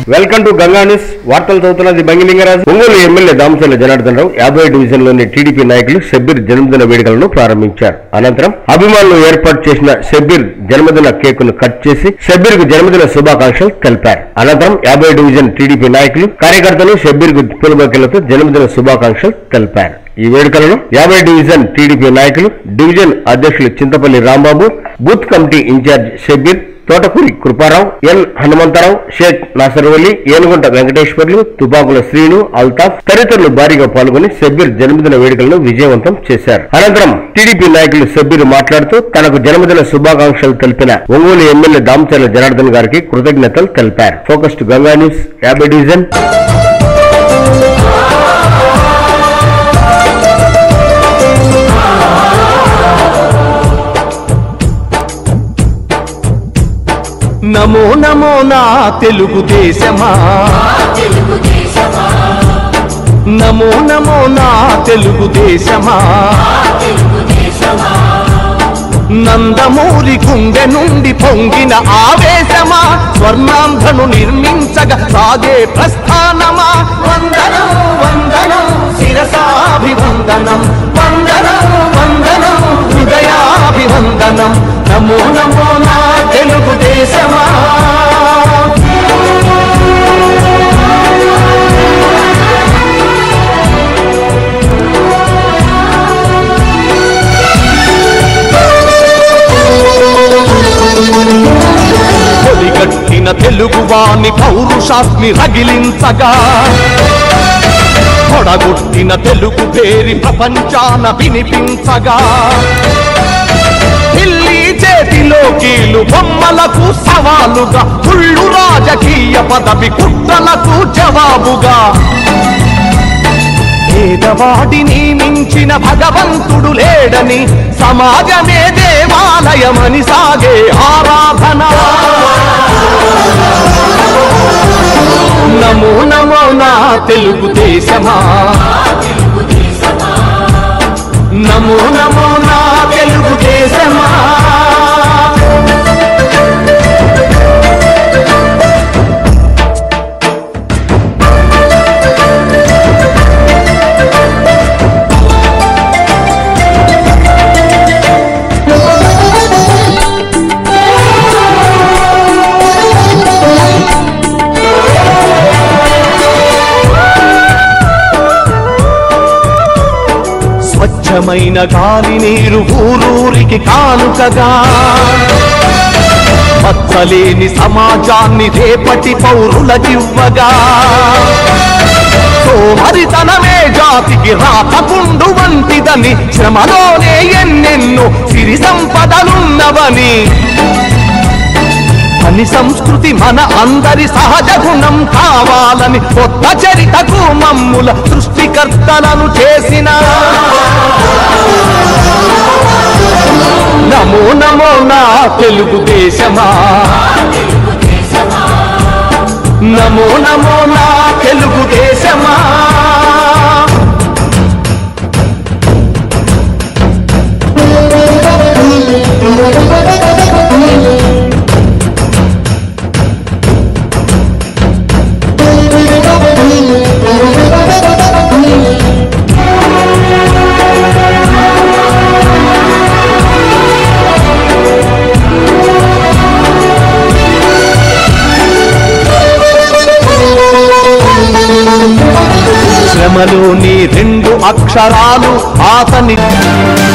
Welcome to Ganga news. వార్తలు చదువుతున్నది Bangilingaraju. Ongole MLA Damacharla Janardhan Rao 50 division లోని టీడీపీ నాయకులు షబ్బీర్ జన్మదిన వేడుకలను ప్రారంభించారు. అనంతరం అభిమానులు ఏర్పాటు చేసిన షబ్బీర్ జన్మదిన కేకును కట్ చేసి షబ్బీర్ కు జన్మదిన శుభాకాంక్షలు తెలిపారు. అనంతరం 50 డివిజన్ టీడీపీ నాయకులు కార్యకర్తలు షబ్బీర్ కు పూలబొకేలతో జన్మదిన శుభాకాంక్షలు తెలిపారు. ఈ వేడుకలను 50 డివిజన్ టీడీపీ నాయకులు, డివిజన్ అధ్యక్షులు Chintapalli Rambabu, booth committee incharge Shabbir, Thotakuri Kriparao, N Hanumantharao, Sheikh Nasarvali, Enugunta Venkateswarlu, Tupakula Srinu, Altaf తదితరులు భారీగా పాల్గొని షబ్బీర్ జన్మదిన వేడుకలను విజయవంతం చేశారు. అనంతరం టీడీపీ నాయకులు షబ్బీర్ మాట్లాడుతూ తనకు జన్మదిన శుభాకాంక్షలు తెలిపిన ఒంగోలు ఎమ్మెల్యే దామచర్ల జనార్దన్ గారికి కృతజ్ఞతలు తెలిపారు. Focused Ganga news 50 division. నమో నమో నా తెలుగుదేశమా, నమో నమో నా తెలుగుదేశమా, నందమూరి గుండె నుండి పొంగిన ఆవేశమా, స్వర్ణాంధ్రను నిర్మించగా సాగే ప్రస్థానమా, వందనం వందనం శిరసాభివందనం, వందనం వందనం హృదయాభివందనం, నమో నమో నా తెలుగుదేశమా. పొలిగట్టిన తెలుగువాని పౌరుషాస్మి రగిలించగా, పొడగొట్టిన తెలుగు పేరి ప్రపంచాన వినిపించగా, ఢిల్లీ చేతిలో కీలు బొమ్మలకు సవాలుగా, కుళ్ళు రాజకీయ పదవి కుట్రలకు జవాబుగా, పేదవాడిని మించిన భగవంతుడు లేడని, సమాజమే దేవాలయమని సాగే ఆరాధన, నమో నమో నా తెలుగుదేశమా, నమో నమో నా తెలుగుదేశమా. స్వచ్ఛమైన గాలి నీరు ఊరూరికి కానుకగా, మచ్చలేని సమాజాన్ని రేపటి పౌరులకివ్వగా, సోమరితనమే జాతికి రాతపుండు వంటిదని, శ్రమలోనే ఎన్నెన్నో సిరి సంపదలున్నవని, అని సంస్కృతి మన అందరి సహజ గుణం కావాలని, కొత్త చరితకు మమ్ముల సృష్టికర్తలను చేసిన, నమో నమో నా తెలుగుదేశమా, నమో నమో నా తెలుగుదేశమా. శ్రమలోని 2 అక్షరాలు ఆతని